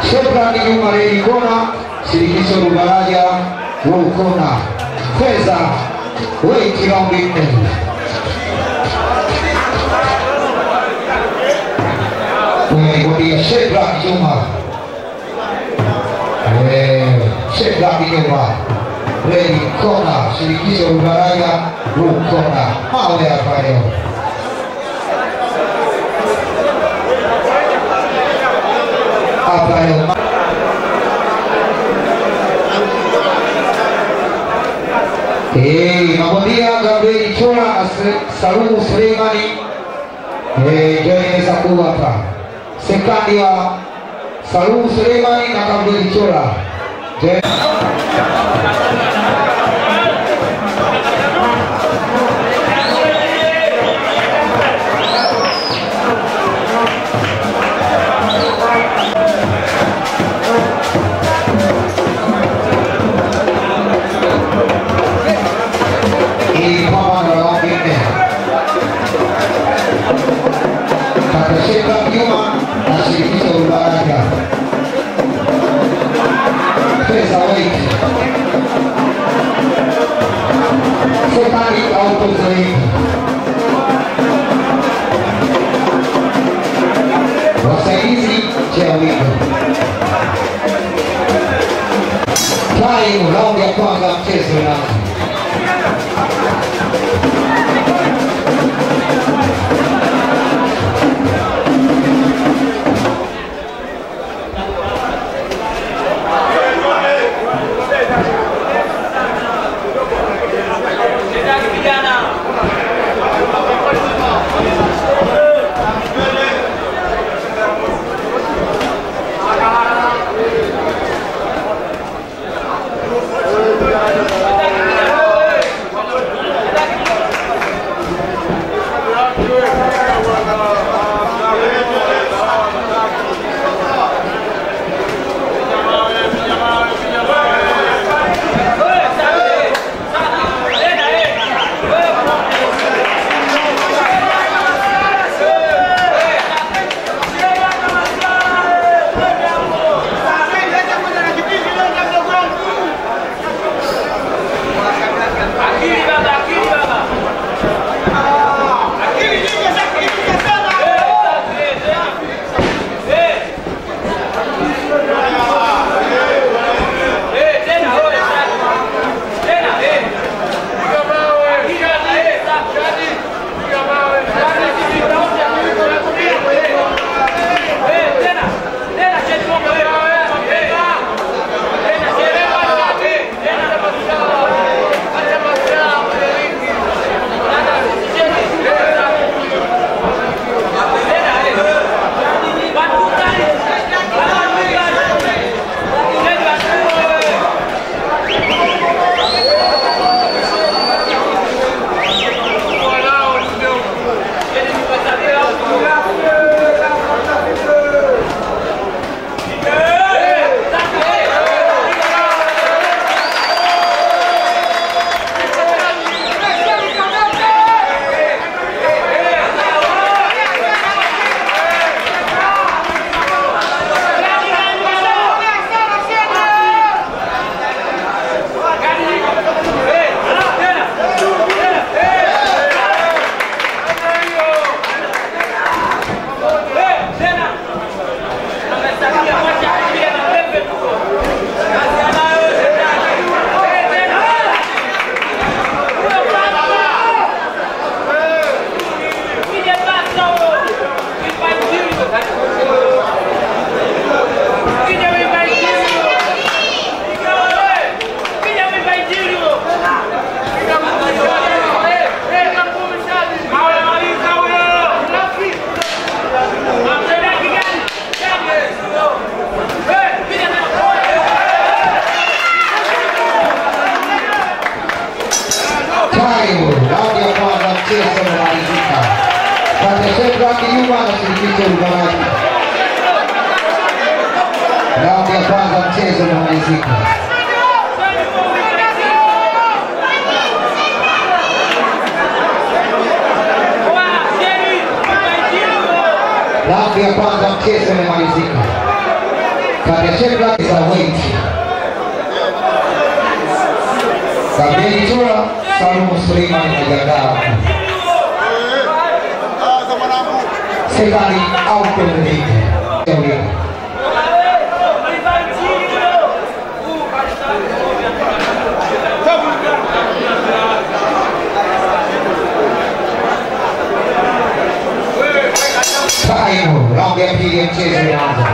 Shukrani Juma Reli Kona, shirikisho Rubaraja Kona. Feza weki raundi 4. Kumegodia Shedrack Juma. Shedrack Juma Reli Kona, shirikisho Rubaraja Kona. Mawe hapa leo. Hapa leo. Mabondia Gabriel Chola, Salumu Suleimani. Joineza kuwa hapa. Sekandi wa Salumu Suleimani na Gabriel Chola. Shedrack Juma na shirikisho Rubaraja. Feza weki. Sekandi auto zaidi. Wasaidizi Chewiko. Time raundi ya kwanza mchezo na Shedrack Juma na shirikisho Rubaraja. Raundi ya kwanza mchezo unamalizika. Raundi ya kwanza mchezo unamalizika. Kadeshebra is a weight. Kabeli Chora, Salumu Suleiman Majagao. Sekali out of the league. Final round ya pili ya mchezo unaanza.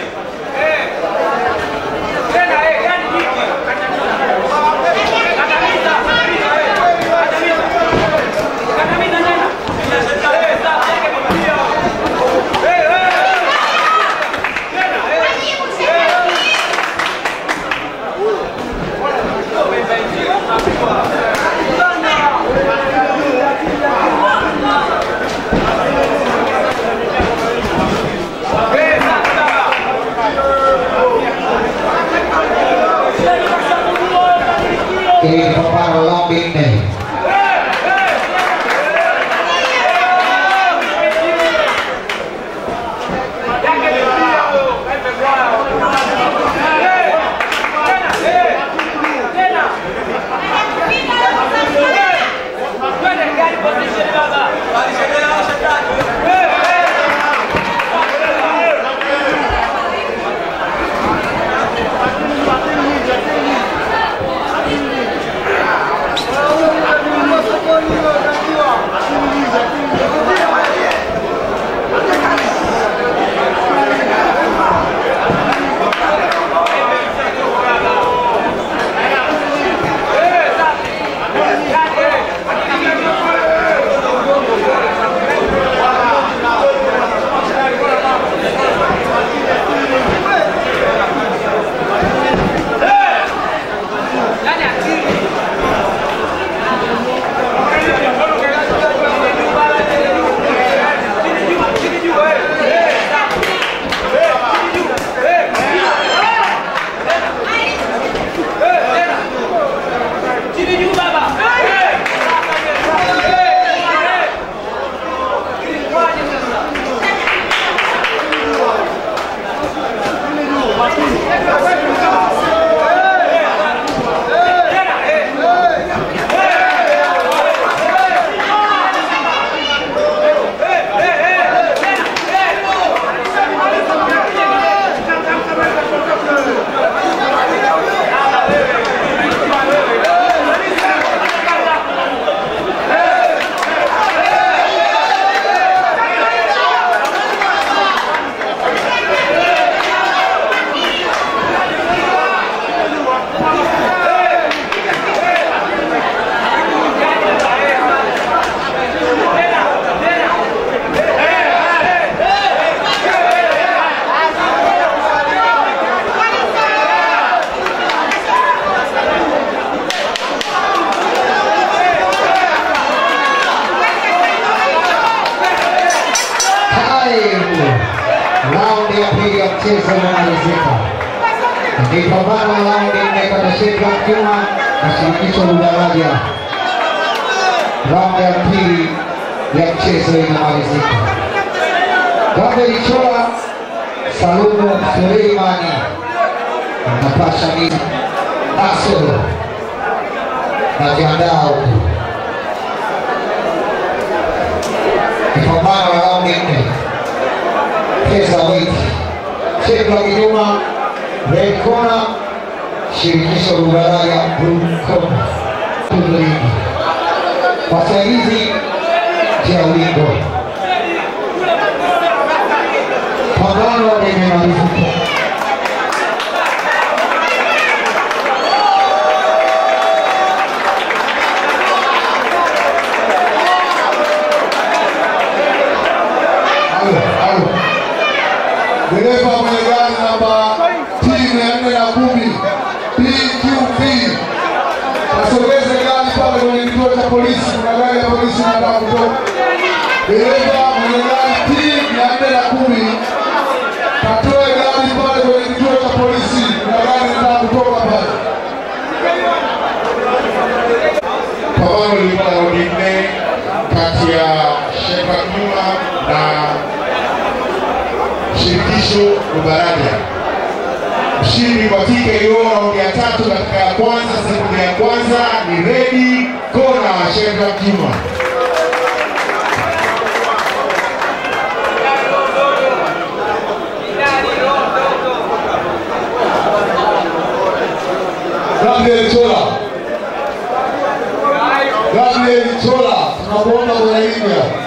Ini pepara lambing nih. Round ya pili ya mchezo unamalizika. Ni pambano la raundi nne Kadeshebra Juma na shirikisho Lugaraja. Round ya pili ya mchezo inamalizika. Kabeli Chora, Salumu Suleimani anapasha ni Nasoro na Jandao. Ni pambano la raundi nne. Pesa weight. Shebra Juma, red corner, shirikisho Lugaraja, blue corner. Tulilingi. Wasaidizi Jaulingo. Pambano limemalizika. Dereva mwenye gari namba T410 PQP asogeze gari pale kwenye kituo cha polisi. Kuna gari ya polisi inataka kutoka. Dereva mwenye gari T410 katoe gari pale kwenye kituo cha polisi. Kuna gari inataka kutoka pale. Pambano lilikuwa la raundi nne kati ya Shebra Juma na shirikisho Lugaraja. Mshindi kwa TKO raundi ya 3 katika ya kwanza, sekunde ya kwanza ni Redi Kona Shedrack Juma. Gabriel Chola, tunakuomba kwa India.